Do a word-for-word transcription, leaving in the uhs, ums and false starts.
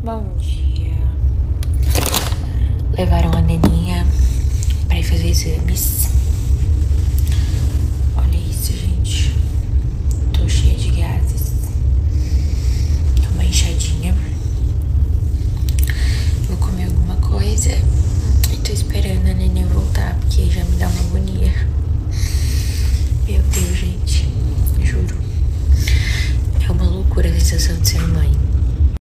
Bom dia. Levaram a neninha pra ir fazer exames.